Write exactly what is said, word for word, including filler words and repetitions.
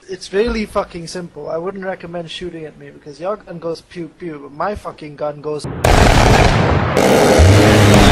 it's really fucking simple. I wouldn't recommend shooting at me because your gun goes pew pew, but my fucking gun goes.